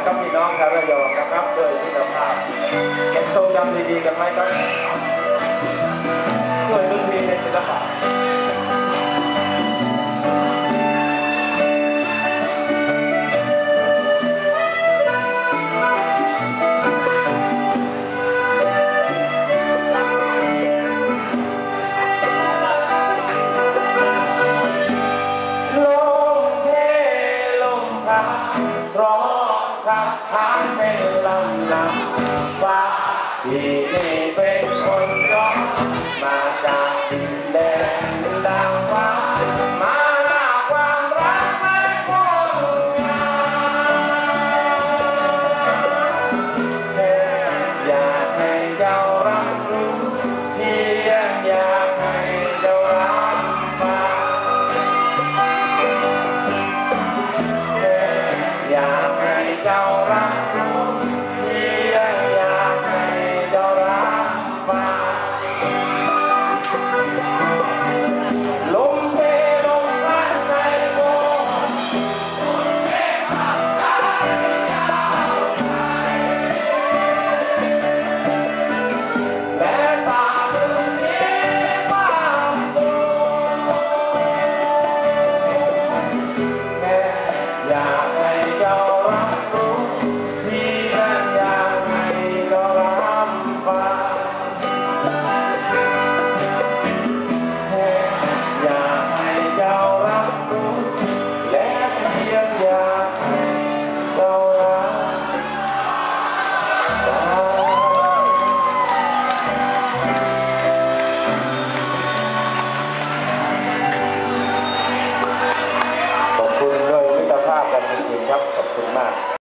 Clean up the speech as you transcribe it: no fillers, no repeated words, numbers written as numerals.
กับพี่น้องชาวระยองนะครับโดยคุณภาพเก็บทรงจำดีๆกันไว้ครับด้วยดนตรีในศิลปะร้องขับขานเป็นลำนำว่าที่นี่เป็นคนร้องมาจากดินแดนดังฟ้ามาหน้าความรักไม่พ้นงานแค่อยากให้เจ้ารับรู้เพียงอยากให้เจ้ารับฟังอยากให้เจ้ารับรู้